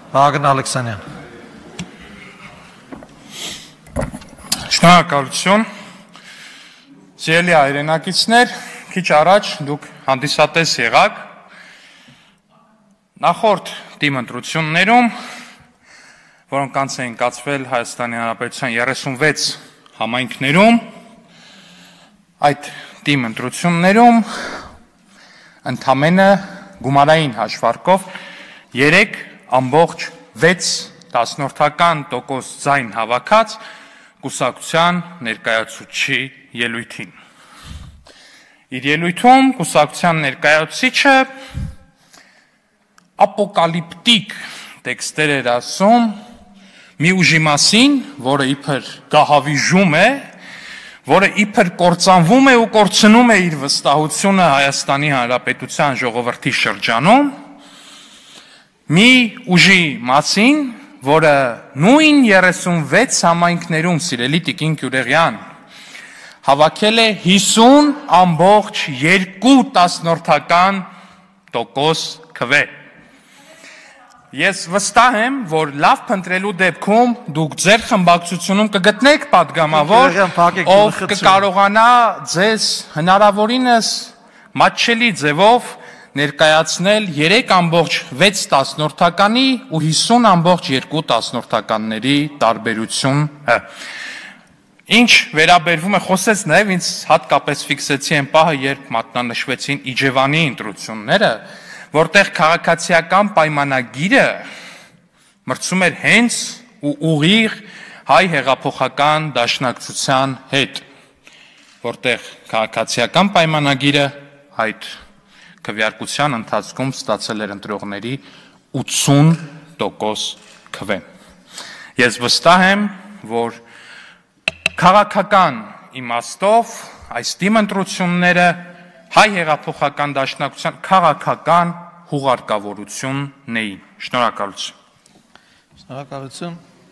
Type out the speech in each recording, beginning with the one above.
Վահագն Ալեքսանյան։ Շնորհակալություն։ Սիրելի հայրենակիցներ, քիչ առաջ դուք հանդիսատես եղաք նախորդ դիմընտրություններում, որոնք անց էին կացվել Հայաստանի Հանրապետության 36 համայնքներում, այդ դիմընտրություններում ընդամենը գումարային հաշվարկով 3,6% ձայն հավաքած կուսակցության ներկայացուցչի ելույթին։ Իր ելույթում կուսակցության ներկայացուցիչը ապոկալիպտիկ տեքստեր էր ասում մի ուժի մասին, որը իբր գահավիժում է, որը իբր կործանվում է ու կորցնում է իր վստահությունը Հայաստանի Հանրապետության ժողովրդի շրջանում, մի ուժի մասին, որը նույն 36 համայնքներում, սիրելի տիկին Գյուրեղյան, հավաքել է 50,2% քվե։ Ես վստահ եմ, որ լավ փնտրելու դեպքում դուք ձեր խմբակցությունում կգտնեք պատգամավոր, ով կկարողանա ձեզ հնարավորինս մատչելի ձևով ներկայացնել 3,6%-ի ու 50,2%-ների տարբերությունը։ Ինչ վերաբերվում է, խոսեց նաև ինձ հատկապես ֆիքսեցի այն պահը, երբ մատնանշվեցին Իջևանի ընտրությունները, որտեղ քաղաքացիական պայմանագիրը մրցում էր հենց ու ուղիղ հայ հեղափոխական դաշնակցության հետ, որտեղ քաղաքացիական պայմանագիրը այդ քվեարկության ընթացքում ստացել էր ընտրողների 80% քվե։ Ես վստահ եմ, որ քաղաքական իմաստով այս դիմընտրությունները հայ հեղափոխական դաշնակցության քաղաքական հուղարկավորությունն էին։ Շնորհակալություն։ Շնորհակալություն։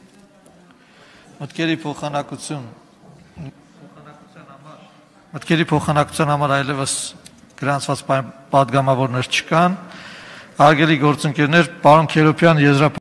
Մտքերի փոխանակության համար այլևս գրանցված պատգամավորներ չկան։ Հարգելի գործընկերներ, պարոն Քերոբյան,